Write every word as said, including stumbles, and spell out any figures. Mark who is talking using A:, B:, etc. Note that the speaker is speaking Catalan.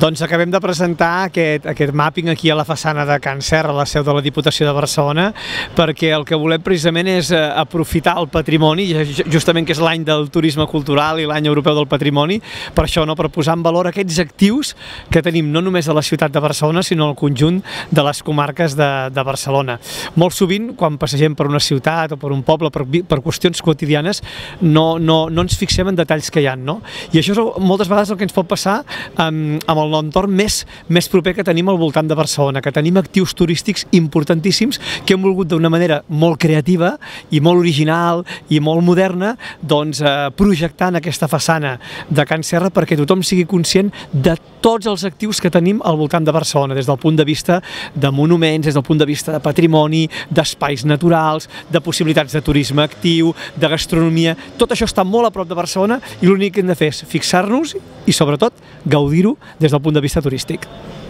A: Doncs acabem de presentar aquest, aquest mapping aquí a la façana de Can Serra, a la seu de la Diputació de Barcelona, perquè el que volem precisament és aprofitar el patrimoni, justament que és l'any del turisme cultural i l'any europeu del patrimoni, per això, no? Per posar en valor aquests actius que tenim no només a la ciutat de Barcelona, sinó al conjunt de les comarques de, de Barcelona. Molt sovint, quan passegem per una ciutat o per un poble, per, per qüestions quotidianes, no, no, no ens fixem en detalls que hi ha, no? I això és moltes vegades el que ens pot passar amb, amb el l'entorn més, més proper que tenim al voltant de Barcelona, que tenim actius turístics importantíssims que hem volgut d'una manera molt creativa i molt original i molt moderna doncs, eh, projectar en aquesta façana de Can Serra perquè tothom sigui conscient de tots els actius que tenim al voltant de Barcelona, des del punt de vista de monuments, des del punt de vista de patrimoni, d'espais naturals, de possibilitats de turisme actiu, de gastronomia. Tot això està molt a prop de Barcelona i l'únic que hem de fer és fixar-nos i, sobretot, gaudir-ho des del punt de vista turístic.